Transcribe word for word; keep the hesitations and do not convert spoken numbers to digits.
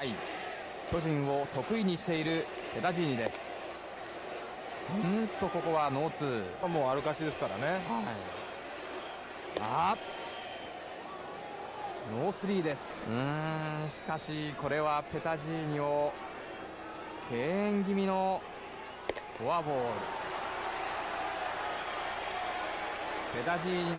巨人を得意にしているペダジーニです。うんとここはノーツー、 もう歩かしですからね。はい、 あノースリーです。うーんしかしこれはペタジーニを敬遠気味のフォアボール。ペダジーニ